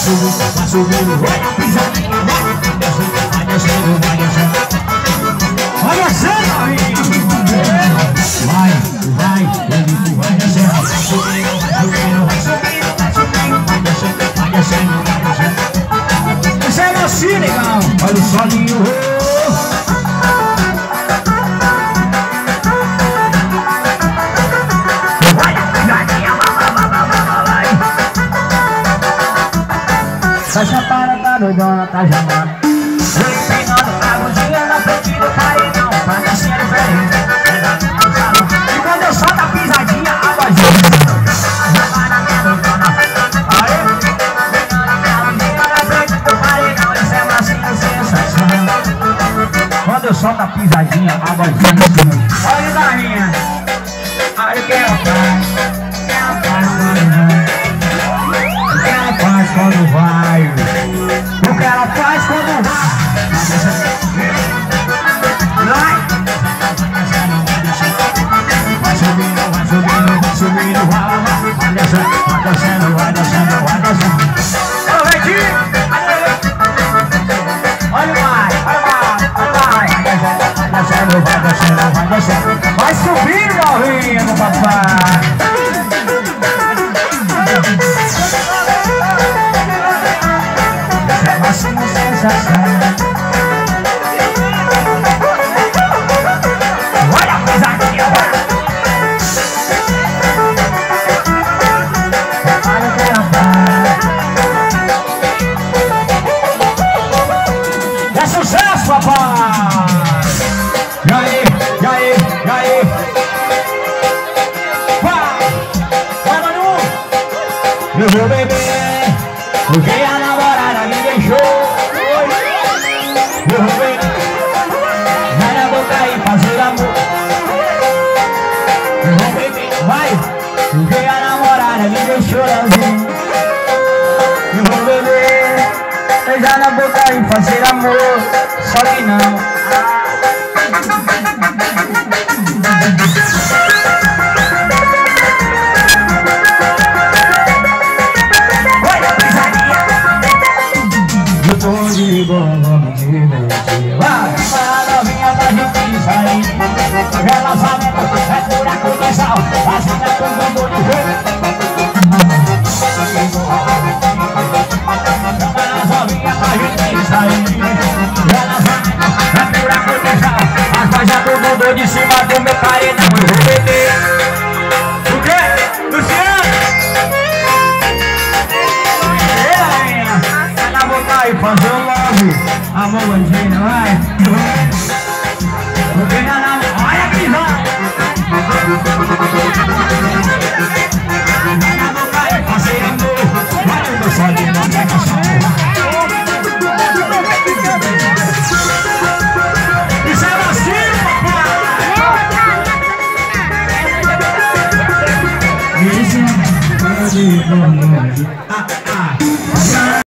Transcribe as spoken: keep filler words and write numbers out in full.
subindo, vai subindo, vai na pisadinha, vai descendo, vai descendo, vai descendo, vai descendo, vai, vai, ele vai descendo, vai subindo, vai subindo, vai subindo, vai subindo, vai descendo, vai descendo, vai descendo. Descendo assim, legal, olha o solinho. Tá chapada, tá doidona, tá jamando. Empinando a bundinha na frente do paredão, pra descer diferente. E quando eu solto a pisadinha, a vozinha vai na minha doidona. Olha, empinando a minha bundinha na frente do paredão, isso é massinha sensação. Quando eu solto a pisadinha, a vozinha olha o Darinha, olha o que ela faz, o que ela faz quando vai. Faz quando vai, o que ela faz quando vai. Vai, vai subindo, vai subindo, vai subindo, vai, vai, vai descendo, vai descendo, vai descendo, vai descendo. Olha o Reitinho, olha o mar, olha o mar, olha o mar. Vai descendo, vai descendo, vai descendo, vai subindo, novinho, papai. Máxima sensação. Olha a pisadinha, olha. Olha o que ela faz. É sucesso, papai. E aí, e aí, e aí. Vai, vai, Manu. Eu vou beber, porque a namorada me deixou. Eu vou beber, vai na boca e fazer amor. Eu vou beber, vai, porque a namorada me deixou sozinho. Eu vou beber, beijar na boca e fazer amor. Só que não. De bom, vamos me divertir. Vai, vai, novinha pra gente sair. Relacionamento é buraco de sal. Assim é todo mundo de jeito. Vai, novinha pra gente sair. Relacionamento é buraco de sal. Mas vai já todo mundo de cima do meu paredão. Eu vou beber. O quê? Luciano? Vai fazer o love, amor bandinha, vai. Porque na na, olha que vai. Na boca é fazer amor, olha o meu solinho, não pega só. Isso é vacilo, papai. Isso é vacilo, papai.